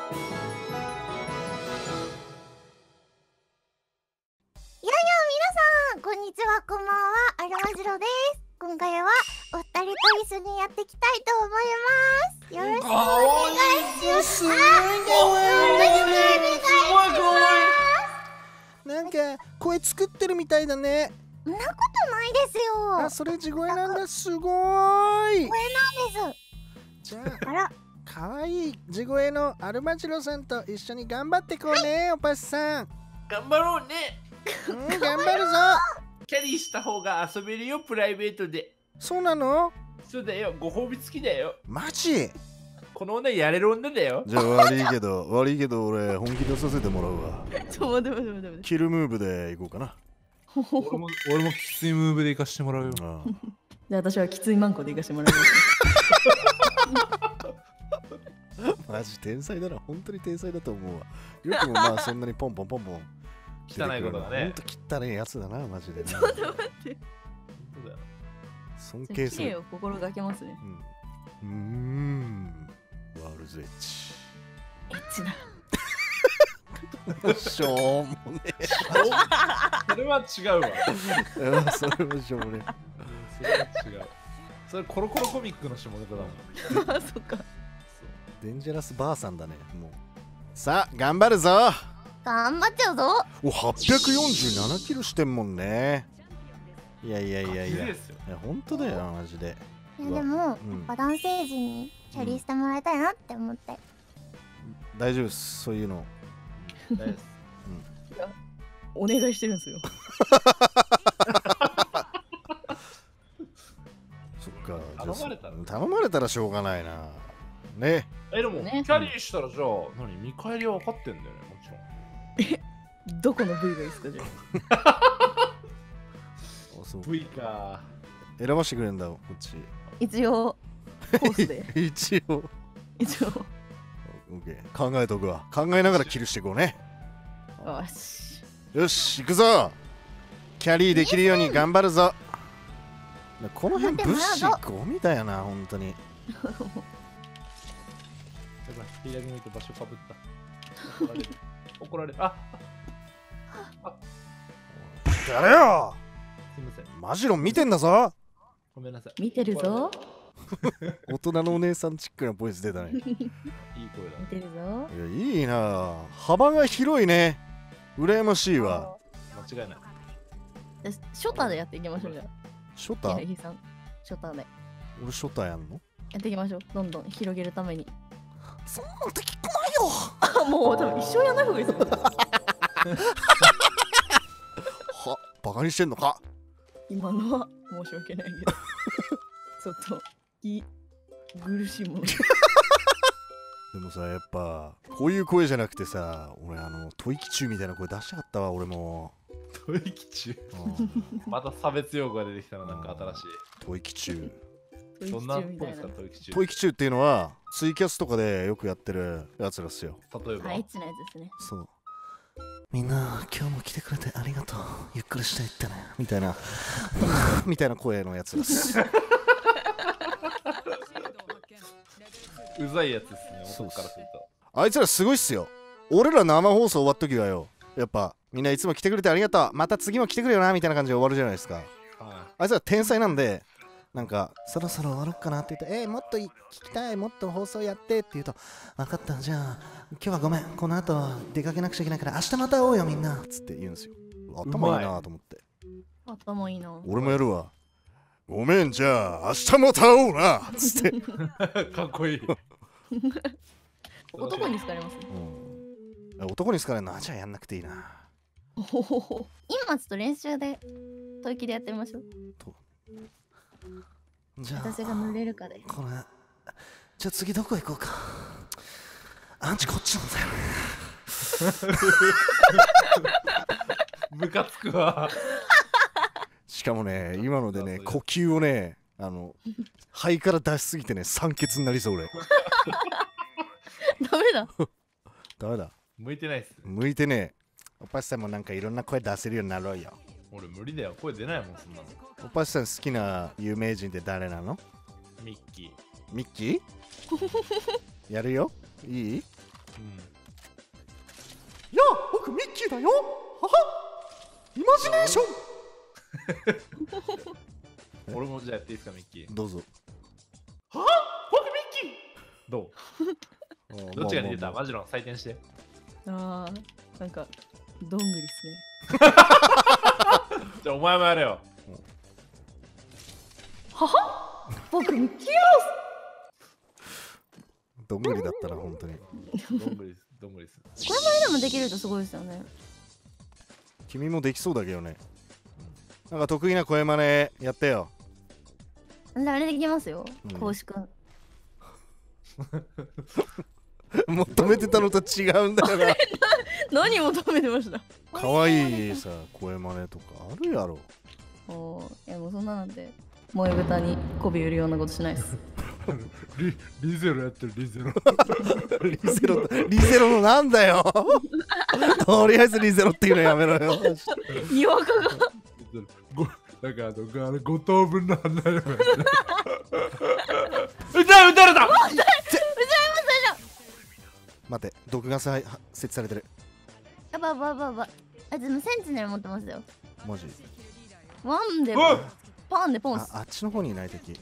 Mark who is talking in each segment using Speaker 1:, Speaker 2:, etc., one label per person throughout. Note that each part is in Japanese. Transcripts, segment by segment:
Speaker 1: こんにちは、こんばんは、アルマジロです。今回はお二人と一緒にやっていきたいと思います。よろしくお願いします。
Speaker 2: なんか声作ってるみたいだね。
Speaker 1: そんなことないですよ。
Speaker 2: あ、それ地声なんだ。すごーい。
Speaker 1: 声なんです。
Speaker 2: じゃ
Speaker 1: あら、
Speaker 2: あかわいい地声のアルマジロさんと一緒に頑張ってこうね、おぱしさん。
Speaker 3: 頑張ろうね。
Speaker 2: 頑張るぞ。
Speaker 3: キャリーした方が遊べるよ、プライベートで。
Speaker 2: そうなの？
Speaker 3: そうだよ、ご褒美付きだよ。
Speaker 2: マジ？
Speaker 3: この女やれる女だよ。
Speaker 2: じゃあ悪いけど俺本気出させてもらうわ。
Speaker 4: ちょ、待って。
Speaker 2: キルムーブでいこうかな。
Speaker 5: 俺もきついムーブで行かしてもらうよ。
Speaker 4: じゃあ私はきついマンコで行かしてもらいます。
Speaker 2: マジ天才だな。本当に天才だと思うわ。よくもまあそんなにポンポン
Speaker 3: 汚いことだね。
Speaker 2: ほんと汚いやつだな、マジで。
Speaker 4: ちょっと待って。
Speaker 2: 尊敬する。
Speaker 4: 綺麗を心がけますね。
Speaker 2: ワールズエッジ。
Speaker 4: エッチな。
Speaker 2: しょうもねえ。
Speaker 3: それは違うわ。
Speaker 2: それもしょうもね
Speaker 3: それは違う。それコロコロコミックの下ネタだもん。
Speaker 4: あ、そっか。
Speaker 2: デンジャラスばあさんだね、もう。さあ、頑張るぞ。
Speaker 1: 頑張っちゃうぞ。
Speaker 2: お、847キロしてんもんね。いや、本当だよ、マジで。
Speaker 1: いや、でも、やっぱ男性陣にキャリーしてもらいたいなって思って。
Speaker 2: 大丈夫です、そういうの。
Speaker 3: 大丈夫です。
Speaker 4: いや、お願いしてるんですよ。
Speaker 2: そっか、
Speaker 3: 頼まれたら
Speaker 2: しょうがないな。ね。
Speaker 3: でも、キャリーしたらじゃあ、見返りは分かってんだよね、もちろん。
Speaker 4: どこの部位がいいですか、じゃ
Speaker 3: あ。V か。
Speaker 2: 選ばしてくれんだ、こっち。
Speaker 4: 一応、コースで。
Speaker 2: 一応。考えとくわ。考えながらキルしていこうね。
Speaker 4: よし。
Speaker 2: よし、行くぞ。キャリーできるように頑張るぞ。この辺物資ゴミだよな、本当に。
Speaker 3: 左向いて場所かぶった。怒られる。あ
Speaker 2: やれよ。
Speaker 3: すみません。
Speaker 2: マジロン見てんだぞ。
Speaker 3: ごめんなさい。
Speaker 4: 見てるぞ。
Speaker 2: 大人のお姉さんチックなボイス出たね。
Speaker 3: いい声だ。
Speaker 4: 見てるぞ。
Speaker 2: いいな。幅が広いね。羨ましいわ。
Speaker 3: 間違いない。
Speaker 4: ショタでやっていきましょうじゃあ。
Speaker 2: ショタ？
Speaker 4: 柳さん、ショタで。
Speaker 2: 俺ショタやんの？
Speaker 4: やっていきましょう。どんどん広げるために。
Speaker 2: そんなできくないよ。
Speaker 4: もう多分一生やらない方がいいですよ。
Speaker 2: は、バカにしてんのか。
Speaker 4: 今のは申し訳ないけど。ちょっと苦しいもの。
Speaker 2: でもさ、やっぱこういう声じゃなくてさ、俺吐息中みたいな声出したかったわ、俺も。
Speaker 3: 吐息中。また差別用語が出てきたの、なんか新しい。
Speaker 2: 吐息中。
Speaker 3: そんな声ですか、吐息中。
Speaker 2: 吐息中っていうのはツイキャスとかでよくやってるやつらっすよ。
Speaker 3: 例えば。
Speaker 4: エッチなやつですね。
Speaker 2: そう。みんな今日も来てくれてありがとう。ゆっくりしていってね。みたいなみたいな声のやつです。
Speaker 3: うざいやつですね、男からすると。
Speaker 2: あいつらすごいっすよ。俺ら生放送終わっときはよ、やっぱみんないつも来てくれてありがとう、また次も来てくれよなみたいな感じで終わるじゃないですか。あいつら天才なんで、なんかそろそろ終わろっかなって言って、もっと聞きたい、もっと放送やってって言うと、分かった、じゃあ今日はごめん、この後出かけなくちゃいけないから明日また会おうよみんなっつって言うんですよ。頭いいなと思って。
Speaker 4: 頭いいな。
Speaker 2: 俺もやるわ。ごめん、じゃあ明日また会おうなっつって
Speaker 3: かっこいい。
Speaker 4: 男に好かれますね。
Speaker 2: 男に好かれるのはじゃあやんなくていいな。
Speaker 1: 今ちょっと練習で吐息でやってみましょう。
Speaker 2: じゃあ
Speaker 1: 私が濡れるかで。
Speaker 2: これじゃあ次どこ行こうか。アンチこっちなんだよね。
Speaker 3: ムカつくわ。
Speaker 2: しかもね、今のでね、呼吸をね、肺から出しすぎてね、酸欠になりそう俺。
Speaker 4: ダメだ。
Speaker 2: ダメだ。
Speaker 3: 向いてないっす。
Speaker 2: 向いてね。おぱしさんもなんかいろんな声出せるようになろうよ。
Speaker 3: 俺無理だよ、声出ないもん、そんなの。
Speaker 2: おぱしさん好きな有名人って誰なの？
Speaker 3: ミッキー。
Speaker 2: ミッキー？やるよ。いい？ やあ僕ミッキーだよ。ははイマジネーション。
Speaker 3: 俺もじゃあやっていいですか、ミッキー。
Speaker 2: どうぞ。
Speaker 3: 僕ミッキーどうどっちが似てた？マジの採点して。
Speaker 4: あー、なんか、どんぐりっすね。
Speaker 3: じゃあお前もやれよ。
Speaker 4: 僕、ミッキー
Speaker 2: どんぐりだったら本当に。
Speaker 3: どんぐりです。どんぐりです。
Speaker 4: これでもできるとすごいですよね。
Speaker 2: 君もできそうだけどね。なんか得意な声真似やってよ。
Speaker 4: あれできますよ
Speaker 2: うん、
Speaker 4: こうしくん。
Speaker 2: 求めてたのと違うんだよな。
Speaker 4: 何求めてました？
Speaker 2: 可愛いさ声真似とかあるやろ。
Speaker 4: おー、いやもうそんななんで、萌え豚に媚び売るようなことしないです。
Speaker 5: リゼロやってるリゼロ。
Speaker 2: リゼロのなんだよ。とりあえずリゼロっていうのやめろよ。
Speaker 4: にわかが。
Speaker 5: なんか5等分の花嫁。
Speaker 3: 撃たれた
Speaker 2: 待って、毒ガス設置されてる。
Speaker 1: やばばばば。あ、でもセンチネル持ってますよ。
Speaker 2: マジ。
Speaker 4: ワンで
Speaker 3: おい
Speaker 4: パンでポンス。
Speaker 2: あっちの方にいない敵。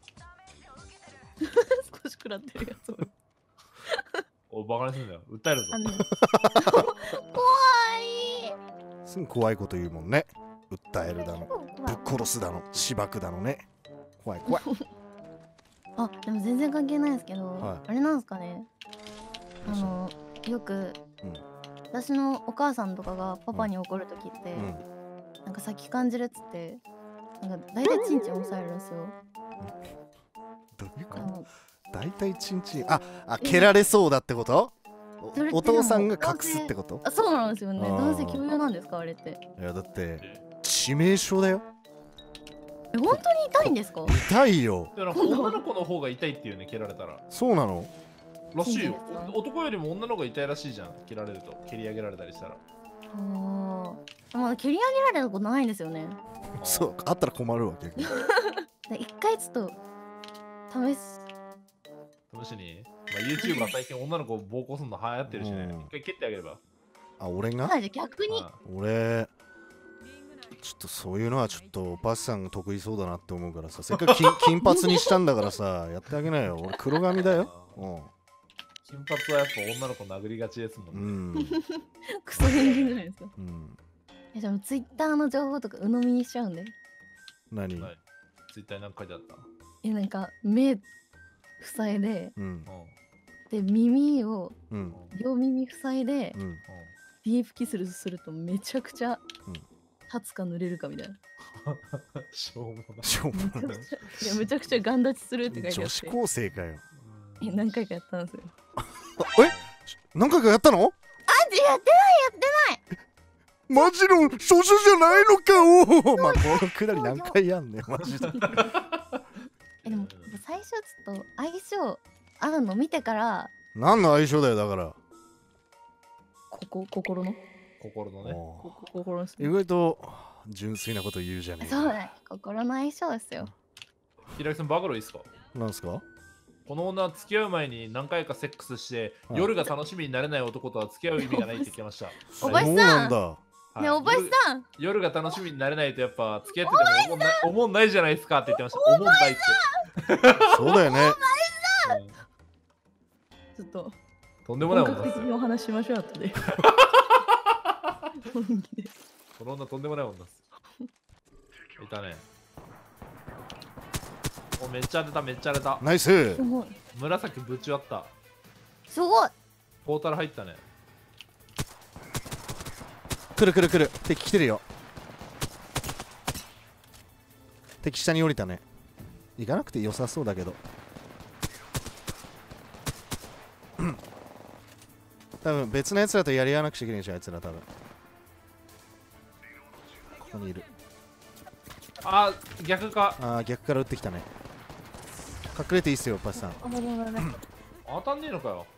Speaker 4: 少し食らってるやつ。
Speaker 3: おバカにすんだよ。訴えるぞ。
Speaker 1: 怖い。
Speaker 2: すぐ怖いこと言うもんね。訴えるだの、
Speaker 1: 怖
Speaker 2: ぶ
Speaker 1: い
Speaker 2: っ殺すだの、しばくだのね。怖い怖い。
Speaker 4: あ、でも全然関係ないですけど、
Speaker 2: はい
Speaker 4: あれなんですかね。よく、
Speaker 2: うん
Speaker 4: 私のお母さんとかがパパに怒るときって、
Speaker 2: うん。
Speaker 4: なんか先感じるっつって、なんか大体チンチン押さえるんですよ。
Speaker 2: どういうこと？
Speaker 4: あの
Speaker 2: 大体チンチン。蹴られそうだってこと？
Speaker 4: それって
Speaker 2: お父さんが隠すってこと？
Speaker 4: あ、そうなんですよね。
Speaker 2: あー
Speaker 4: 男性共有なんですか、あれって。
Speaker 2: いやだって致命傷だよ。
Speaker 4: え、本当に痛いんですか？
Speaker 2: 痛いよ。
Speaker 3: でもなんか女の子の方が痛いっていうね、蹴られたら。
Speaker 2: そうなの？
Speaker 3: らしいよ
Speaker 4: そうなんです。か
Speaker 3: 男よりも女の方が痛いらしいじゃん。蹴られると。蹴り上げられたりしたら。
Speaker 4: ああ。まだ蹴り上げられたことないんですよね。
Speaker 2: そう、あったら困るわ逆に。
Speaker 4: で一回ちょっと試す。
Speaker 3: 試しに。まあ、YouTube は最近女の子を暴行するの流行ってるしね。
Speaker 2: うん
Speaker 3: 一回蹴ってあげれば。
Speaker 2: あ、俺が？
Speaker 4: はい、じゃあ逆に。
Speaker 3: あ
Speaker 2: 俺ちょっとそういうのはちょっとおばさんが得意そうだなって思うからさ、せっかく金髪にしたんだからさ、やってあげなよ。俺黒髪だよ。
Speaker 3: 金髪はやっぱ女の子殴りがちですも
Speaker 2: うん
Speaker 3: ね。
Speaker 2: ん。
Speaker 4: クソ変人じゃないですか。
Speaker 2: うん。
Speaker 4: え、じゃあツイッターの情報とか鵜呑みにしちゃうんで。
Speaker 2: 何？
Speaker 3: はい。Twitter に何か書いてあった。
Speaker 4: なんか目塞いで、
Speaker 2: うん。
Speaker 4: で耳を
Speaker 2: うん。
Speaker 4: 両耳塞いで、
Speaker 2: うん。
Speaker 4: ディープキスするとめちゃくちゃ
Speaker 2: うん
Speaker 4: 立つか濡れるかみたいな。
Speaker 3: しょうもない。
Speaker 2: しょうもない。
Speaker 4: いやめちゃくちゃガン立ちするって書いてあ
Speaker 2: 女子
Speaker 4: って。
Speaker 2: 高生かよ。
Speaker 4: 何回かやったんですよ。
Speaker 2: 何回かやったの？
Speaker 1: あ、やって
Speaker 2: マジの少女じゃないのかお。まあこのくだり何回やんねんマジで。
Speaker 4: でも最初ちょっと相性合うの見てから
Speaker 2: 何の相性だよだから。
Speaker 4: 心の
Speaker 3: 心のね。
Speaker 2: おー
Speaker 4: 心の
Speaker 2: 意外と純粋なこと言うじゃねえか。
Speaker 4: そうだ、心の相性ですよ。
Speaker 3: 平木さん、バカロいいっすか？
Speaker 2: なんすか？
Speaker 3: この女は付き合う前に何回かセックスして、
Speaker 2: はい
Speaker 3: 夜が楽しみになれない男とは付き合う意味がないって言ってました。
Speaker 4: おばしさん
Speaker 2: そうなんだ。
Speaker 3: はい
Speaker 4: ねえおばしさん、
Speaker 3: 夜が楽しみになれないとやっぱ付き合ってても思んないじゃないですかって言ってました。思んないって。
Speaker 2: そうだよね。
Speaker 3: うん
Speaker 4: ちょっと
Speaker 3: とんでもない
Speaker 4: 本
Speaker 3: 女ですよ。
Speaker 4: 格的にお話ししましょう後で。本気で。
Speaker 3: この女とんでもない女です。いたね。お、めっちゃ当てた、めっちゃ当てた。
Speaker 2: ナイス
Speaker 4: す。ごい。
Speaker 3: 紫ぶち割った。
Speaker 1: すごい。
Speaker 3: ポータル入ったね。
Speaker 2: 来る来る来る。敵来てるよ。敵下に降りたね。行かなくて良さそうだけど。多分別のやつらとやり合わなくちゃいけないでしょ、あいつら多分。ここにいる。
Speaker 3: あ、逆か。
Speaker 2: ああ、逆から撃ってきたね。隠れていいっすよ、パスさん。
Speaker 4: あ、ごめんごめんごめん。
Speaker 3: 当たんねえのかよ。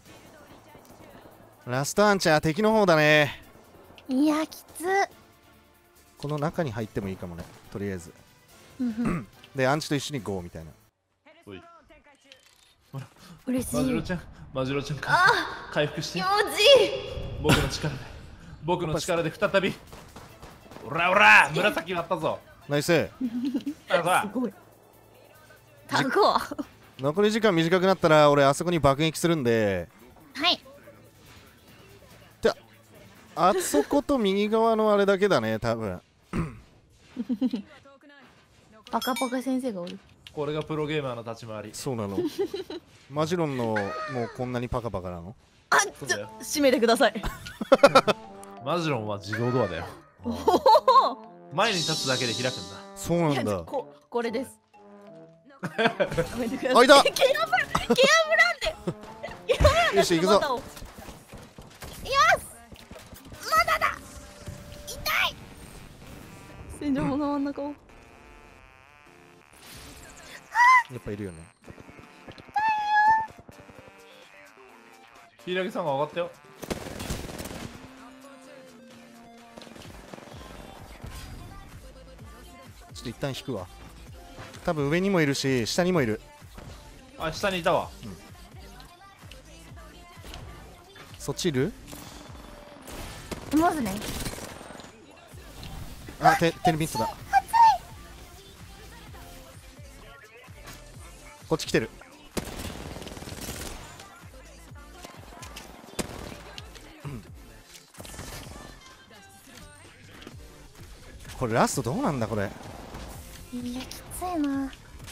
Speaker 2: ラストアンチャー、敵の方だね。
Speaker 1: いや、きつ。
Speaker 2: この中に入ってもいいかもね、とりあえず。
Speaker 1: うんうん
Speaker 2: で、アンチと一緒にゴーみたいな。
Speaker 3: おい。
Speaker 4: 嬉しい。
Speaker 3: マジロちゃん、マジロちゃん回復して
Speaker 4: 気持ちいい。
Speaker 3: 僕の力で再び。おらおら、紫割ったぞ。
Speaker 2: ナイス。
Speaker 4: すごい。タコ。
Speaker 2: 残り時間短くなったら俺あそこに爆撃するんで、
Speaker 1: はい。
Speaker 2: であそこと右側のあれだけだね多分。
Speaker 4: パカパカ先生がおる。
Speaker 3: これがプロゲーマーの立ち回り。
Speaker 2: そうなの。マジロンのもうこんなにパカパカなの？
Speaker 4: あ、
Speaker 3: そうだよ。
Speaker 4: 閉めてください。
Speaker 3: マジロンは自動ドアだよ。前に立つだけで開くんだ。
Speaker 2: そうなんだ。
Speaker 4: これです。
Speaker 2: あ、いた。
Speaker 4: ケアブランデ。
Speaker 2: よし行くぞ。
Speaker 1: よし。まだだ。痛い。
Speaker 4: 戦場の真ん中を。
Speaker 2: やっぱいるよね。
Speaker 3: 柊さんが上がったよ。
Speaker 2: ちょっと一旦引くわ。多分上にもいるし下にもいる。
Speaker 3: あ、下にいたわ。
Speaker 2: そっちいる？
Speaker 1: いますね。
Speaker 2: あ、テルミットだ。こっち来てる。これラストどうなんだこれ。
Speaker 1: いや、きついな。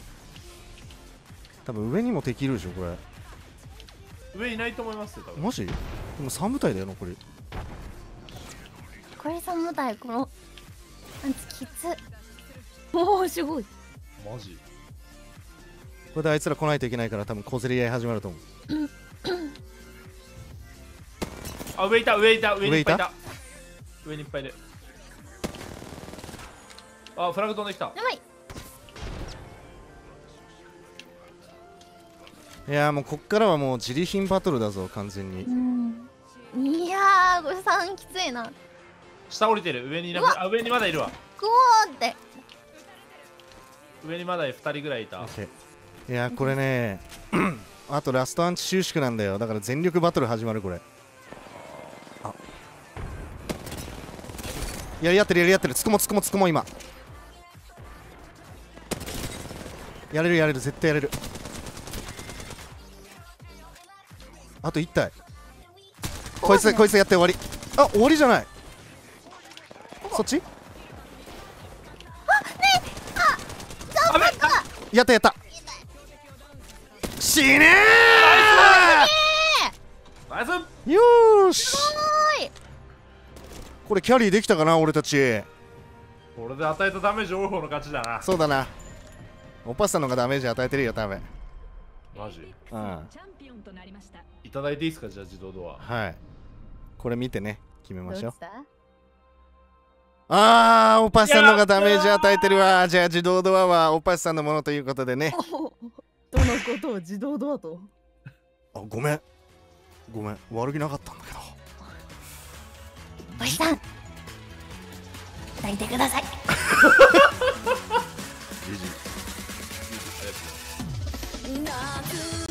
Speaker 2: 多分上にも敵いるでしょこれ。
Speaker 3: 上いないと思いますよ、多分。
Speaker 2: マジ？でも3部隊だよ残り。
Speaker 1: これさ、無題、この。あんつきつ。
Speaker 4: おお、すごい。
Speaker 3: マジ。
Speaker 2: これであいつら来ないといけないから多分小競り合い始まると思う。
Speaker 3: あ、上いた、上いた、上にいっぱいいた。上にいっぱいいる。あ、フラグ飛んできた。
Speaker 1: やばい。
Speaker 2: いやーもうこっからはもう自利品バトルだぞ完全に。
Speaker 1: いやー、これ3きついな。
Speaker 3: 下降りてる。上にいなく、あ、上にまだいるわ。
Speaker 1: こうって。
Speaker 3: 上にまだ2人ぐらいいた。
Speaker 2: いやーこれねあとラストアンチ収縮なんだよ。だから全力バトル始まるこれ。あ、やり合ってるやり合ってる。つくもつくもつくも今やれるやれる絶対やれる。あと1体。こいつやって終わり。あ、終わりじゃない。そっち？
Speaker 3: あべっ、
Speaker 2: やったやった。死ね
Speaker 3: ナイス。
Speaker 2: ー。よーし。これキャリーできたかな俺たち。
Speaker 3: これで与えたダメージ多い方の勝ちだな。
Speaker 2: そうだな。おパスさんの方がダメージ与えてるよ多分。
Speaker 3: マジ。
Speaker 2: うん。
Speaker 3: いただいていいですか、じゃあ自動ドア。
Speaker 2: はい。これ見てね決めましょう。
Speaker 4: どうした？
Speaker 2: あー、おパスさんの方がダメージ与えてるわ。じゃあ自動ドアはおパスさんのものということでね。
Speaker 4: どのことを自動ドアと。
Speaker 2: あ、ごめん悪気なかったんだけど。
Speaker 1: おじさん、抱いてください。
Speaker 3: ありがとうございます。